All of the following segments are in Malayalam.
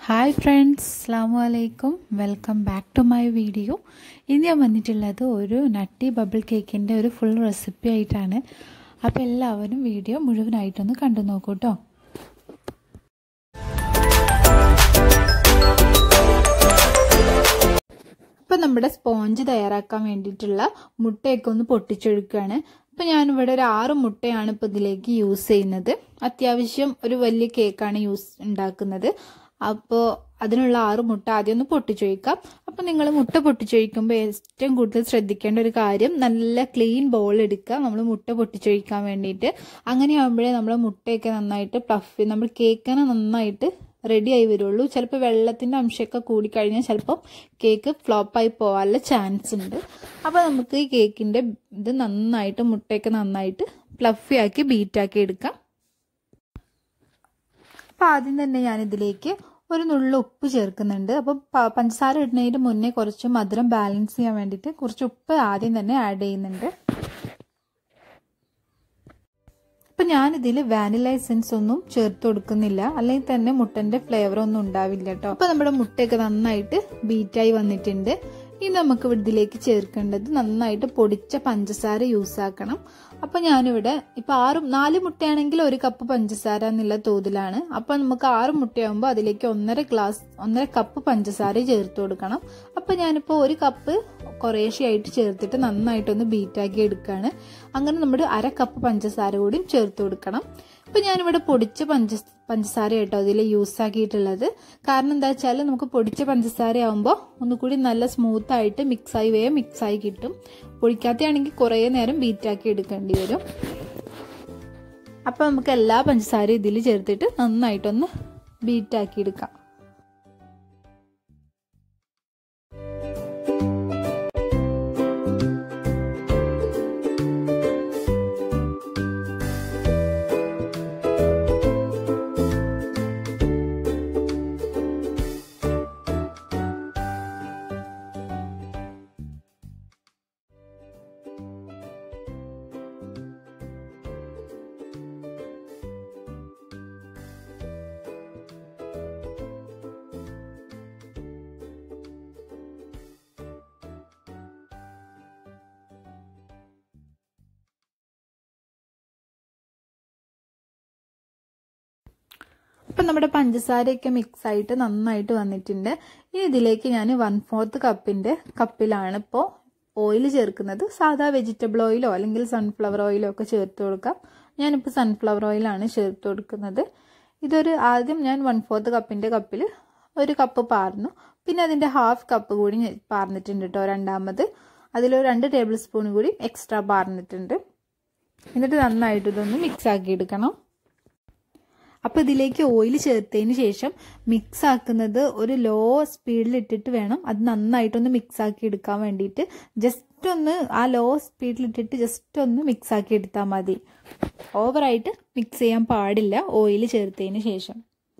Hi friends, Assalamu alaikum. Welcome back to my video. ഇന്ന് ഞാൻ വന്നിട്ടുള്ളത് ഒരു നട്ടി ബബിൾ കേക്കിന്റെ ഒരു ഫുൾ റെസിപ്പി ആയിട്ടാണ്. അപ്പോൾ എല്ലാവരും വീഡിയോ മുഴുവനായിട്ടൊന്ന് കണ്ടു നോക്കൂ ട്ടോ. അപ്പോൾ നമ്മുടെ സ്പോഞ്ച് തയ്യാറാക്കാൻ വേണ്ടിയിട്ടുള്ള മുട്ടയൊക്കെ ഒന്ന് പൊട്ടിച്ചെടുക്കുകയാണ്. അപ്പോൾ ഞാൻ ഇവിടെ ഒരു 6 മുട്ടയാണ് ഇപ്പോൾ ഇതിലേക്ക് യൂസ് ചെയ്യുന്നത്. അത്യാവശ്യം ഒരു വലിയ കേക്കാണ് ഉണ്ടാക്കുന്നത്. അപ്പോൾ അതിനുള്ള 6 മുട്ട ആദ്യം ഒന്ന് പൊട്ടിച്ചൊഴിക്കാം. അപ്പോൾ നിങ്ങൾ മുട്ട പൊട്ടിച്ചൊഴിക്കുമ്പോൾ ഏറ്റവും കൂടുതൽ ശ്രദ്ധിക്കേണ്ട ഒരു കാര്യം നല്ല ക്ലീൻ ബൗൾ എടുക്കുക നമ്മൾ മുട്ട പൊട്ടിച്ചൊഴിക്കാൻ വേണ്ടിയിട്ട്. അങ്ങനെയാകുമ്പോഴേ നമ്മുടെ മുട്ടയൊക്കെ നന്നായിട്ട് പ്ലഫി നമ്മൾ കേക്കിനെ നന്നായിട്ട് റെഡി ആയി വരുള്ളൂ. ചിലപ്പോൾ വെള്ളത്തിൻ്റെ അംശമൊക്കെ കൂടിക്കഴിഞ്ഞാൽ ചിലപ്പോൾ കേക്ക് ഫ്ലോപ്പായി പോകാനുള്ള ചാൻസ് ഉണ്ട്. അപ്പോൾ നമുക്ക് ഈ കേക്കിൻ്റെ ഇത് നന്നായിട്ട് മുട്ടയൊക്കെ നന്നായിട്ട് ഫ്ലഫി ആക്കി ബീറ്റാക്കി എടുക്കാം. അപ്പോൾ ആദ്യം തന്നെ ഞാനിതിലേക്ക് ഒരു നുള്ളു ഉപ്പ് ചേർക്കുന്നുണ്ട്. അപ്പോൾ പഞ്ചസാര ഇടുന്നതിന് മുന്നേ കുറച്ച് മധുരം ബാലൻസ് ചെയ്യാൻ വേണ്ടിയിട്ട് കുറച്ച് ഉപ്പ് ആദ്യം തന്നെ ആഡ് ചെയ്യുന്നുണ്ട്. അപ്പം ഞാനിതിൽ വാനില എസൻസ് ഒന്നും ചേർത്ത് കൊടുക്കുന്നില്ല, അല്ലെങ്കിൽ തന്നെ മുട്ടൻ്റെ ഫ്ലേവർ ഒന്നും ഉണ്ടാവില്ല കേട്ടോ. അപ്പോൾ നമ്മുടെ മുട്ടയൊക്കെ നന്നായിട്ട് ബീറ്റായി വന്നിട്ടുണ്ട്. ഇനി നമുക്ക് ഇതിലേക്ക് ചേർക്കേണ്ടത് നന്നായിട്ട് പൊടിച്ച പഞ്ചസാര യൂസ് ആക്കണം. അപ്പം ഞാനിവിടെ ഇപ്പം 4 മുട്ടയാണെങ്കിൽ 1 കപ്പ് പഞ്ചസാര എന്നുള്ള തോതിലാണ്. അപ്പം നമുക്ക് 6 മുട്ടയാകുമ്പോൾ അതിലേക്ക് 1.5 കപ്പ് പഞ്ചസാര ചേർത്ത് കൊടുക്കണം. അപ്പം ഞാനിപ്പോൾ 1 കപ്പ് കുറേശ്ശെയായിട്ട് ചേർത്തിട്ട് നന്നായിട്ടൊന്ന് ബീറ്റാക്കി എടുക്കുകയാണ്. അങ്ങനെ നമ്മുടെ 1/2 കപ്പ് പഞ്ചസാര കൂടി ചേർത്ത് കൊടുക്കണം. ഇപ്പം ഞാനിവിടെ പൊടിച്ച പഞ്ചസാര കേട്ടോ ഇതിൽ യൂസ് ആക്കിയിട്ടുള്ളത്. കാരണം എന്താ വെച്ചാൽ നമുക്ക് പൊടിച്ച പഞ്ചസാര ആകുമ്പോൾ ഒന്നുകൂടി നല്ല സ്മൂത്തായിട്ട് വേഗം മിക്സായി കിട്ടും. പൊടിക്കാത്തയാണെങ്കിൽ കുറേ നേരം ബീറ്റാക്കി എടുക്കേണ്ടി വരും. അപ്പം നമുക്ക് എല്ലാ പഞ്ചസാരയും ഇതിൽ ചേർത്തിട്ട് നന്നായിട്ടൊന്ന് ബീറ്റാക്കി എടുക്കാം. ഇപ്പം നമ്മുടെ പഞ്ചസാരയൊക്കെ മിക്സ് ആയിട്ട് നന്നായിട്ട് വന്നിട്ടുണ്ട്. ഇനി ഇതിലേക്ക് ഞാൻ 1/4 കപ്പിലാണ് ഇപ്പോൾ ഓയിൽ ചേർക്കുന്നത്. സാധാ വെജിറ്റബിൾ ഓയിലോ അല്ലെങ്കിൽ സൺഫ്ലവർ ഓയിലോ ഒക്കെ ചേർത്ത് കൊടുക്കാം. ഞാനിപ്പോൾ സൺഫ്ലവർ ഓയിലാണ് ചേർത്ത് കൊടുക്കുന്നത്. ആദ്യം ഞാൻ 1/4 കപ്പിൽ 1 കപ്പ് പാർന്നു. പിന്നെ അതിൻ്റെ 1/2 കപ്പ് കൂടി പാർന്നിട്ടുണ്ട് കേട്ടോ. രണ്ടാമത് അതിൽ 2 ടേബിൾ സ്പൂൺ കൂടി എക്സ്ട്രാ പാർന്നിട്ടുണ്ട്. എന്നിട്ട് നന്നായിട്ട് ഇതൊന്ന് മിക്സ് ആക്കി എടുക്കണം. അപ്പോൾ ഇതിലേക്ക് ഓയിൽ ചേർത്തതിന് ശേഷം മിക്സ് ആക്കുന്നത് ഒരു ലോ സ്പീഡിൽ ഇട്ടിട്ട് വേണം അത് നന്നായിട്ടൊന്ന് മിക്സ് ആക്കി എടുക്കാൻ വേണ്ടിയിട്ട്. ജസ്റ്റ് ഒന്ന് ആ ലോ സ്പീഡിലിട്ടിട്ട് ജസ്റ്റ് ഒന്ന് മിക്സ് ആക്കി എടുത്താൽ മതി. ഓവറായിട്ട് മിക്സ് ചെയ്യാൻ പാടില്ല ഓയിൽ ചേർത്തതിന് ശേഷം.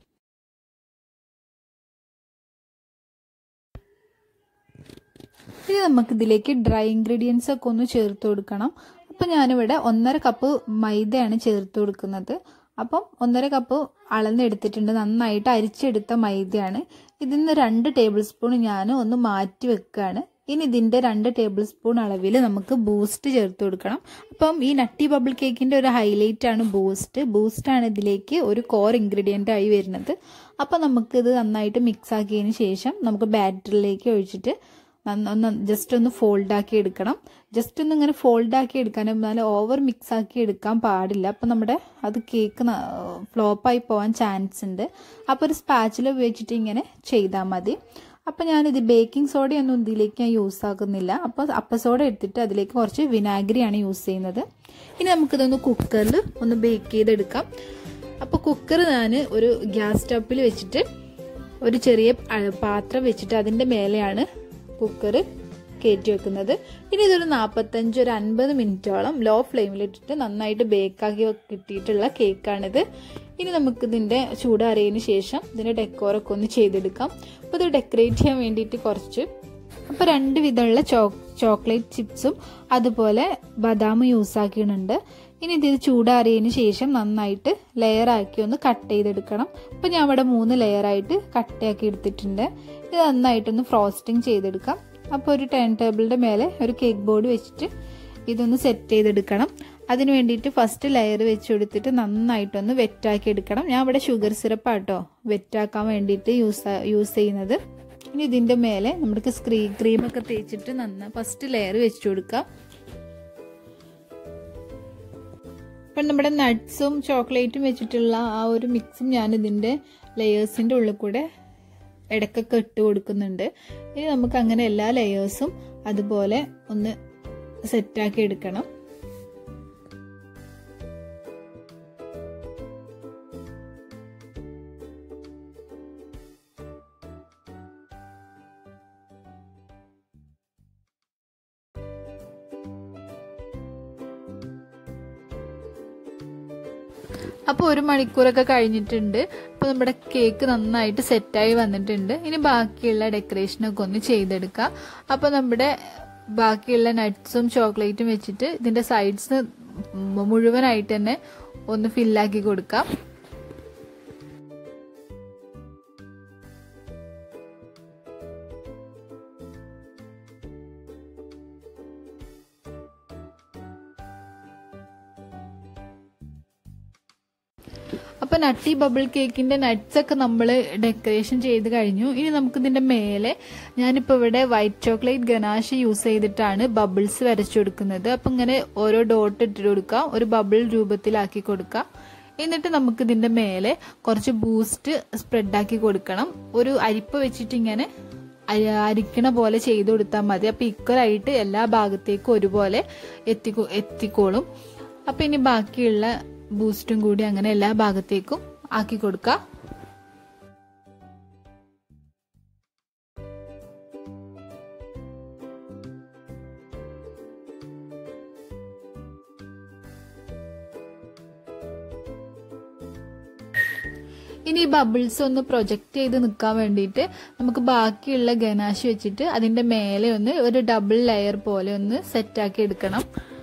ഇനി നമുക്കിതിലേക്ക് ഡ്രൈ ഇൻഗ്രീഡിയൻസ് ഒക്കെ ഒന്ന് ചേർത്ത് കൊടുക്കണം. അപ്പം ഞാനിവിടെ 1.5 കപ്പ് മൈദയാണ് ചേർത്ത് കൊടുക്കുന്നത്. അപ്പം 1.5 കപ്പ് അളന്നെടുത്തിട്ടുണ്ട്. നന്നായിട്ട് അരിച്ചെടുത്ത മൈദയാണ്. ഇതിൽ നിന്ന് 2 ടേബിൾ സ്പൂൺ ഞാൻ ഒന്ന് മാറ്റി വെക്കുകയാണ്. ഇനി ഇതിൻ്റെ 2 ടേബിൾ സ്പൂൺ അളവിൽ നമുക്ക് ബൂസ്റ്റ് ചേർത്ത് കൊടുക്കണം. അപ്പം ഈ നട്ടി ബബിൾ കേക്കിൻ്റെ ഒരു ഹൈലൈറ്റ് ആണ് ബൂസ്റ്റാണ് ഇതിലേക്ക് ഒരു കോർ ഇൻഗ്രീഡിയൻ്റ് ആയി വരുന്നത്. അപ്പം നമുക്കിത് നന്നായിട്ട് മിക്സ് ആക്കിയതിന് ശേഷം നമുക്ക് ബാറ്ററിലേക്ക് ഒഴിച്ചിട്ട് ജസ്റ്റ് ഒന്ന് ഫോൾഡാക്കി എടുക്കണം. ജസ്റ്റ് ഒന്ന് ഇങ്ങനെ ഫോൾഡാക്കി എടുക്കാനും നല്ല ഓവർ മിക്സ് ആക്കി എടുക്കാൻ പാടില്ല. അപ്പം നമ്മുടെ അത് കേക്ക് ഫ്ലോപ്പായി പോകാൻ ചാൻസ് ഉണ്ട്. അപ്പോൾ ഒരു സ്പാച്ചില ഉപയോഗിച്ചിട്ട് ഇങ്ങനെ ചെയ്താൽ മതി. അപ്പം ഞാനിത് ബേക്കിംഗ് സോഡയൊന്നും ഇതിലേക്ക് ഞാൻ യൂസ് ആക്കുന്നില്ല. അപ്പോൾ അപ്പസോഡ എടുത്തിട്ട് അതിലേക്ക് കുറച്ച് വിനാഗിരിയാണ് യൂസ് ചെയ്യുന്നത്. ഇനി നമുക്കിതൊന്ന് കുക്കറിൽ ഒന്ന് ബേക്ക് ചെയ്തെടുക്കാം. അപ്പോൾ കുക്കർ ഞാൻ ഒരു ഗ്യാസ് സ്റ്റൗവിൽ വെച്ചിട്ട് ഒരു ചെറിയ പാത്രം വെച്ചിട്ട് അതിൻ്റെ മേലെയാണ് കുക്കർ കയറ്റി വെക്കുന്നത്. ഇനി ഇതൊരു 50 മിനിറ്റോളം ലോ ഫ്ലെയിമിലിട്ടിട്ട് നന്നായിട്ട് ബേക്കാക്കി കിട്ടിയിട്ടുള്ള കേക്കാണിത്. ഇനി നമുക്കിതിൻ്റെ ചൂടാറിയതിന് ശേഷം ഇതിൻ്റെ ഡെക്കോറൊക്കെ ഒന്ന് ചെയ്തെടുക്കാം. അപ്പോൾ ഇത് ഡെക്കറേറ്റ് ചെയ്യാൻ വേണ്ടിയിട്ട് അപ്പോൾ 2 വിധമുള്ള ചോക്ലേറ്റ് ചിപ്സും അതുപോലെ ബദാമും യൂസ് ആക്കിയിട്ടുണ്ട്. ഇനി ഇത് ചൂടാറിയതിന് ശേഷം നന്നായിട്ട് ലെയറാക്കി ഒന്ന് കട്ട് ചെയ്തെടുക്കണം. ഇപ്പം ഞാൻ ഇവിടെ 3 ലെയറായിട്ട് കട്ടയാക്കി എടുത്തിട്ടുണ്ട്. ഇത് നന്നായിട്ടൊന്ന് ഫ്രോസ്റ്റിംഗ് ചെയ്തെടുക്കാം. അപ്പോൾ ഒരു ടേൺ ടേബിളിൻ്റെ മേലെ ഒരു കേക്ക് ബോർഡ് വെച്ചിട്ട് ഇതൊന്ന് സെറ്റ് ചെയ്തെടുക്കണം. അതിന് വേണ്ടിയിട്ട് ഫസ്റ്റ് ലെയർ വെച്ച് കൊടുത്തിട്ട് നന്നായിട്ടൊന്ന് വെറ്റാക്കി എടുക്കണം. ഞാൻ ഇവിടെ ഷുഗർ സിറപ്പാട്ടോ വെറ്റാക്കാൻ വേണ്ടിയിട്ട് യൂസ് ചെയ്യുന്നത്. ഇനി ഇതിൻ്റെ മേലെ നമുക്ക് ക്രീമൊക്കെ തേച്ചിട്ട് ഫസ്റ്റ് ലെയർ വെച്ച് കൊടുക്കാം. അപ്പം നമ്മുടെ നട്ട്സും ചോക്ലേറ്റും വെച്ചിട്ടുള്ള ആ ഒരു മിക്സും ഞാൻ ഇതിൻ്റെ ലെയേഴ്സിൻ്റെ ഉള്ളിൽ കൂടെ ഇടയ്ക്കൊക്കെ ഇട്ട് കൊടുക്കുന്നുണ്ട്. ഇനി നമുക്ക് അങ്ങനെ എല്ലാ ലെയേഴ്സും അതുപോലെ ഒന്ന് സെറ്റാക്കി എടുക്കണം. അപ്പോൾ 1 മണിക്കൂറൊക്കെ കഴിഞ്ഞിട്ടുണ്ട്. അപ്പോൾ നമ്മുടെ കേക്ക് നന്നായിട്ട് സെറ്റായി വന്നിട്ടുണ്ട്. ഇനി ബാക്കിയുള്ള ഡെക്കറേഷനൊക്കെ ഒന്ന് ചെയ്തെടുക്കാം. അപ്പോൾ നമ്മുടെ ബാക്കിയുള്ള നട്ട്സും ചോക്ലേറ്റും വെച്ചിട്ട് ഇതിൻ്റെ സൈഡ്സ് മുഴുവനായിട്ട് തന്നെ ഒന്ന് ഫില്ലാക്കി കൊടുക്കാം. അപ്പോൾ നട്ടി ബബിൾ കേക്കിൻ്റെ നട്ട്സൊക്കെ നമ്മൾ ഡെക്കറേഷൻ ചെയ്ത് കഴിഞ്ഞു. ഇനി നമുക്കിതിൻ്റെ മേലെ ഞാനിപ്പോൾ ഇവിടെ വൈറ്റ് ചോക്ലേറ്റ് ഗനാഷ് യൂസ് ചെയ്തിട്ടാണ് ബബിൾസ് വരച്ചു കൊടുക്കുന്നത്. അപ്പം ഇങ്ങനെ ഓരോ ഡോട്ട് ഇട്ടിട്ട് കൊടുക്കാം, ഒരു ബബിൾ രൂപത്തിലാക്കി കൊടുക്കാം. എന്നിട്ട് നമുക്കിതിൻ്റെ മേലെ കുറച്ച് ബൂസ്റ്റ് സ്പ്രെഡാക്കി കൊടുക്കണം. ഒരു അരിപ്പ വെച്ചിട്ട് ഇങ്ങനെ അരിക്കണ പോലെ ചെയ്ത് കൊടുത്താൽ മതി. അപ്പോൾ ഈക്വലായിട്ട് എല്ലാ ഭാഗത്തേക്കും ഒരുപോലെ എത്തിക്കോളും. അപ്പം ഇനി ബാക്കിയുള്ള ബൂസ്റ്റും കൂടി അങ്ങനെ എല്ലാ ഭാഗത്തേക്കും ആക്കി കൊടുക്കാം. ഇനി ഈ ബബിൾസ് ഒന്ന് പ്രൊജക്റ്റ് ചെയ്ത് നിൽക്കാൻ വേണ്ടിയിട്ട് നമുക്ക് ബാക്കിയുള്ള ഗനാഷ് വെച്ചിട്ട് അതിൻ്റെ മേലെ ഒന്ന് ഒരു ഡബിൾ ലെയർ പോലെ ഒന്ന് സെറ്റാക്കി എടുക്കണം.